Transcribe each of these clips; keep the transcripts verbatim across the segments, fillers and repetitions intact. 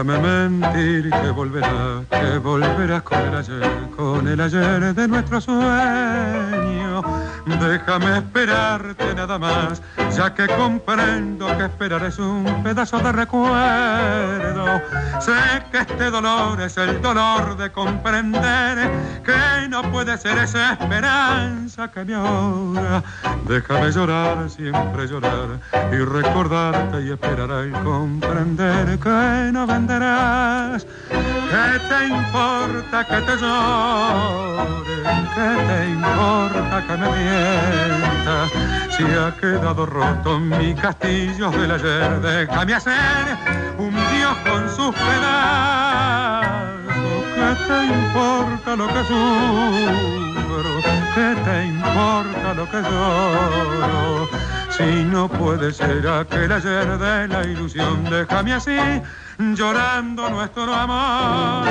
Déjame mentir que volverás, que volverás con el ayer, con el ayer de nuestro sueño. Déjame esperarte nada más, ya que comprendo que esperar es un pedazo de recuerdo. Sé que este dolor es el dolor de comprender que no puede ser esa esperanza que me ahora. Déjame llorar, siempre llorar y recordarte y esperar al comprender que no venderás. ¿Qué te importa que te llore? ¿Qué te importa que me mientas? Si ha quedado roto mi castillo del ayer, déjame hacer un dios con sus pedazos. ¿Qué te importa lo que sufro? ¿Qué te importa lo que lloro? Si no puede ser aquel ayer de la ilusión, déjame así, llorando nuestro amor.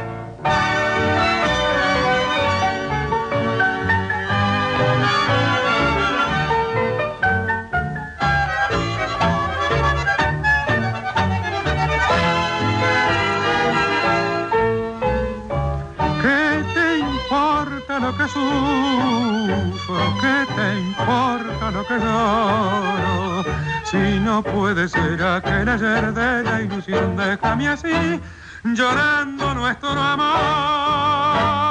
Lo que sufro, ¿qué te importa lo que lloro? Si no puede ser aquel ayer de la ilusión, déjame así, llorando nuestro amor.